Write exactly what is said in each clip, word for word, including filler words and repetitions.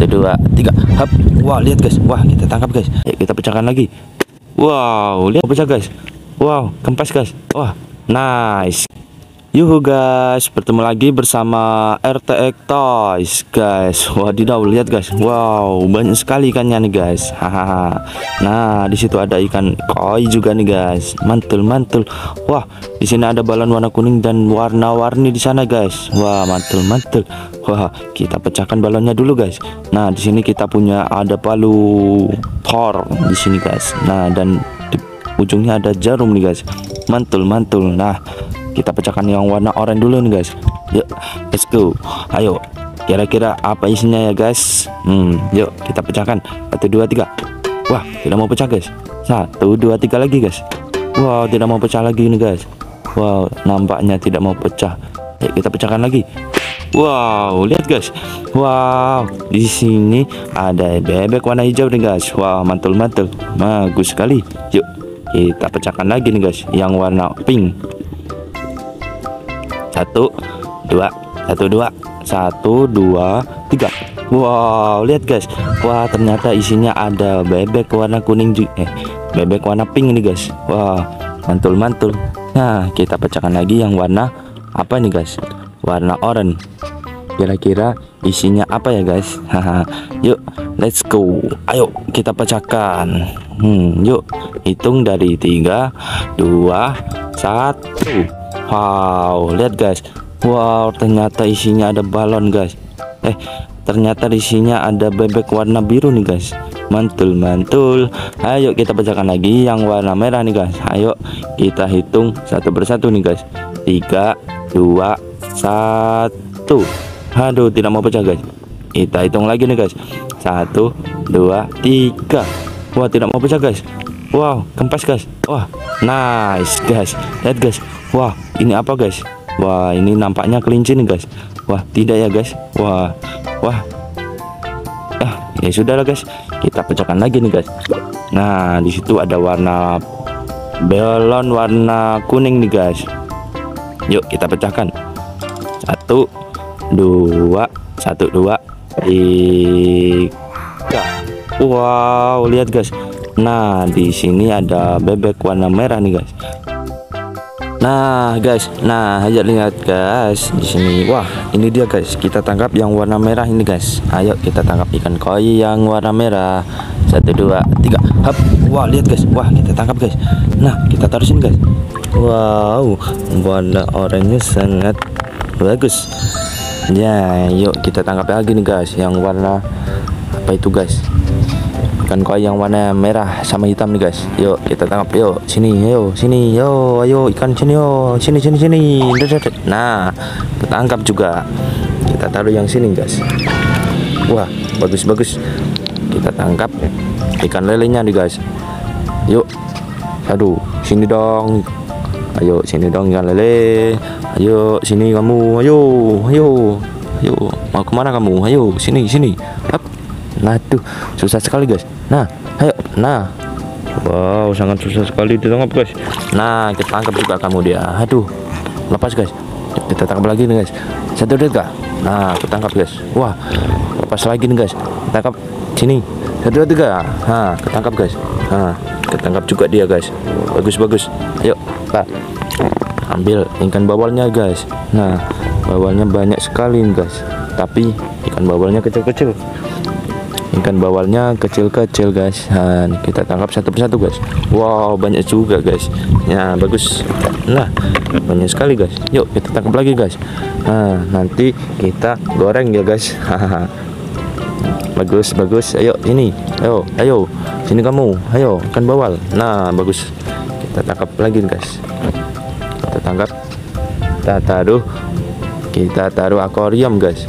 Satu, dua, tiga. Hap. Wah, lihat guys. Wah, kita tangkap guys. Ayo kita pecahkan lagi. Wow, lihat pecah guys. Wow, kempes guys. Wah, nice. Yuhu guys, bertemu lagi bersama R T X Toys guys. Wadidaw, lihat guys. Wow, banyak sekali ikannya nih guys. Hahaha. Nah, di situ ada ikan koi juga nih guys. Mantul, mantul. Wah, di sini ada balon warna kuning dan warna-warni di sana guys. Wah, mantul, mantul. Wah, kita pecahkan balonnya dulu guys. Nah, di sini kita punya ada palu Thor di sini guys. Nah, dan di ujungnya ada jarum nih guys. Mantul, mantul. Nah, kita pecahkan yang warna oranye dulu nih guys. Yuk, let's go. Ayo, kira-kira apa isinya ya guys? Hmm, yuk kita pecahkan. Satu, dua, tiga. Wah, tidak mau pecah guys. Satu, dua, tiga lagi guys. Wow, tidak mau pecah lagi nih guys. Wow, nampaknya tidak mau pecah. Yuk kita pecahkan lagi. Wow, lihat guys. Wow, di sini ada bebek warna hijau nih guys. Wow, mantul, mantul. Bagus sekali. Yuk kita pecahkan lagi nih guys, yang warna pink. Satu, dua, satu, dua, satu, dua, tiga. Wow, lihat guys. Wah, ternyata isinya ada bebek warna kuning juga. Eh, bebek warna pink ini guys. Wah, mantul, mantul. Nah, kita pecahkan lagi yang warna apa nih guys? Warna oranye. Kira-kira isinya apa ya guys? Haha. Yuk, let's go. Ayo kita pecahkan. Hmm, yuk hitung dari tiga, dua, satu. Wow, lihat guys. Wow, ternyata isinya ada balon guys. Eh, ternyata isinya ada bebek warna biru nih guys. Mantul, mantul. Ayo kita pecahkan lagi yang warna merah nih guys. Ayo kita hitung satu persatu nih guys. Tiga, dua, satu. Aduh, tidak mau pecah guys. Kita hitung lagi nih guys. Satu, dua, tiga. Wah, tidak mau pecah guys. Wow, kempes guys. Wah, nice guys. Lihat guys. Wah, ini apa guys? Wah, ini nampaknya kelinci nih guys. Wah, tidak ya guys. Wah, wah. Ah, ya sudahlah guys. Kita pecahkan lagi nih guys. Nah, di situ ada warna balon warna kuning nih guys. Yuk kita pecahkan. Satu, dua, satu, dua, tiga. Wow, lihat guys. Nah, di sini ada bebek warna merah nih guys. Nah guys, nah ayo lihat guys di sini. Wah, ini dia guys. Kita tangkap yang warna merah ini guys. Ayo kita tangkap ikan koi yang warna merah. Satu, dua, tiga. Hap. Wah, lihat guys. Wah, kita tangkap guys. Nah, kita taruh sini guys. Wow, warna oranye sangat bagus. Ya, yuk kita tangkap lagi nih guys. Yang warna apa itu guys? Ikan koi yang warna merah sama hitam nih guys. Yuk kita tangkap. Yuk sini, yuk sini, yuk ayo ikan sini, yuk sini, sini, sini. Nah, kita tangkap juga. Kita taruh yang sini guys. Wah, bagus, bagus. Kita tangkap ikan lelenya nih guys. Yuk, aduh, sini dong. Ayo sini dong ikan lele. Ayo sini kamu. Ayo, ayo, ayo. Mau kemana kamu? Ayo sini, sini. Hap. Nah tuh, susah sekali guys. Nah, ayo. Nah, wow, sangat susah sekali ditangkap guys. Nah, kita tangkap juga kamu dia. Aduh, lepas guys. Kita tangkap lagi nih guys. Satu, dua, tiga. Nah, kita tangkap guys. Wah, lepas lagi nih guys. Tangkap sini. Satu, dua, tiga. Nah, ketangkap guys. Nah, ketangkap juga dia guys. Bagus, bagus. Ayo Pak, ambil ikan bawalnya guys. Nah, bawalnya banyak sekali nih guys. Tapi ikan bawalnya kecil-kecil. Ikan bawalnya kecil-kecil guys. Nah, kita tangkap satu persatu guys. Wow, banyak juga guys. Ya, bagus. Nah, banyak sekali guys. Yuk kita tangkap lagi guys. Nah, nanti kita goreng ya guys. Bagus, bagus. Ayo ini. Ayo, ayo. Sini kamu. Ayo, ikan bawal. Nah, bagus. Kita tangkap lagi guys. Kita tangkap. Kita taruh. Kita taruh akuarium guys.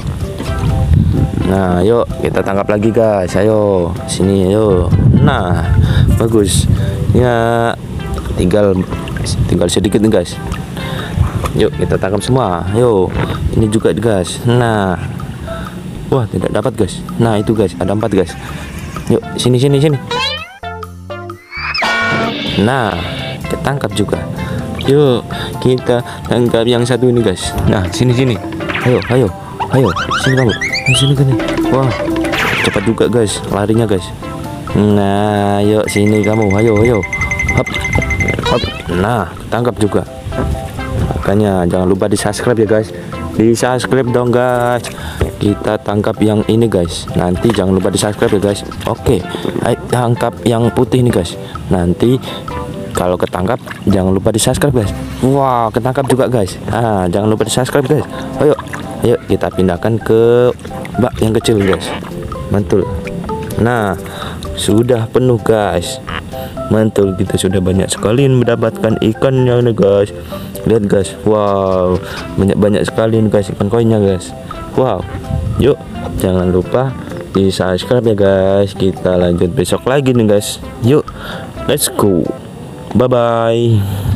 Nah, yuk kita tangkap lagi guys. Ayo sini, ayo. Nah, bagus ya. Tinggal tinggal sedikit nih guys. Yuk kita tangkap semua. Ayo, ini juga guys. Nah, wah tidak dapat guys. Nah itu guys, ada empat guys. Yuk sini, sini, sini. Nah, kita tangkap juga. Yuk kita tangkap yang satu ini guys. Nah sini, sini. Ayo, ayo, ayo. Sini kamu. Sini, sini. Wah, cepat juga guys larinya guys. Nah, yuk sini kamu, ayo ayo. Hop, hop. Nah, tangkap juga. Makanya jangan lupa di subscribe ya guys. Di subscribe dong guys. Kita tangkap yang ini guys. Nanti jangan lupa di subscribe ya guys. Oke, ayo tangkap yang putih nih guys. Nanti kalau ketangkap jangan lupa di subscribe guys. Wow, ketangkap juga guys. Ah, jangan lupa di subscribe guys. Ayo, ayo kita pindahkan ke bak yang kecil guys. Mantul. Nah, sudah penuh guys. Mantul, kita sudah banyak sekali mendapatkan ikannya nih guys. Lihat guys, wow, banyak-banyak sekali nih guys ikan koinnya guys. Wow, yuk jangan lupa di subscribe ya guys. Kita lanjut besok lagi nih guys. Yuk, let's go. Bye bye.